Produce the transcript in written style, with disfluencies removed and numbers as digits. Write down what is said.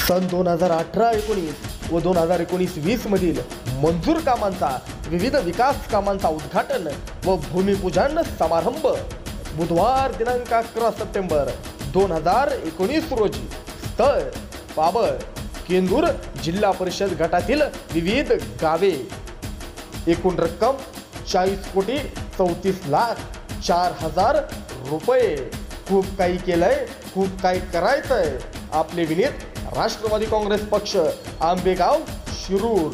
सन 2018-19 व 2019-20 मधील मंजूर कामांचा विविध विकास कामांचा उद्घाटन व भूमिपूजन समारंभ बुधवार दिनांक 11 सप्टेंबर 2019 रोजी स्थळ पाबळ केंदूर जिल्हा परिषद गटातील विविध गावे। एकूण रक्कम 40,34,04,000 रुपये। खूप काही केलंय, खूप काही करायचंय। आपले विनीत राष्ट्रवादी काँग्रेस पक्ष आंबेगाव शिरूर।